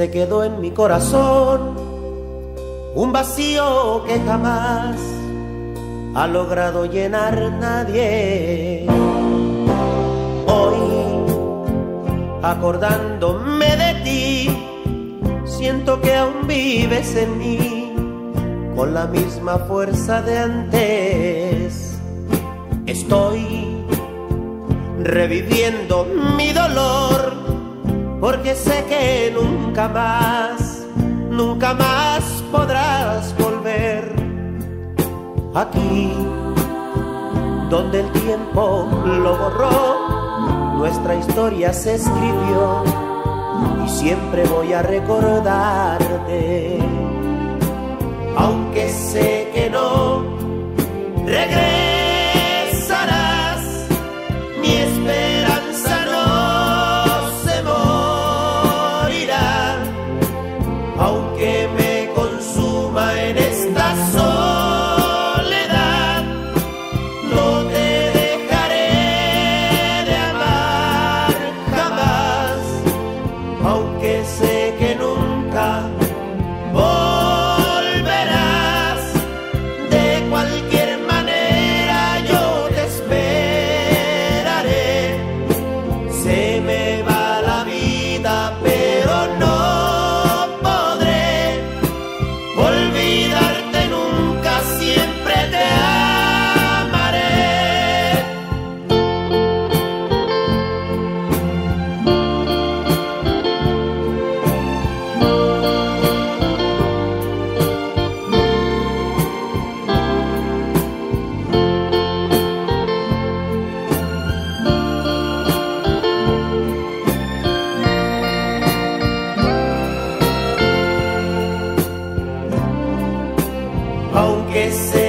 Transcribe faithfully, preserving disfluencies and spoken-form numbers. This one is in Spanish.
se quedó en mi corazón un vacío que jamás ha logrado llenar nadie. Hoy, acordándome de ti, siento que aún vives en mí con la misma fuerza de antes. Estoy reviviendo mi dolor porque sé que nunca más, nunca más podrás volver. Aquí, donde el tiempo lo borró, nuestra historia se escribió y siempre voy a recordarte. Aunque sé que no regresarás, mi esperanza no se morirá. Aunque me consuma en esta soledad, no te dejaré de amar jamás. Aunque sé que nunca volverás, de cualquier manera yo te esperaré. Se me va la vida, pero no podré olvidarte nunca, siempre te amaré. Aunque sé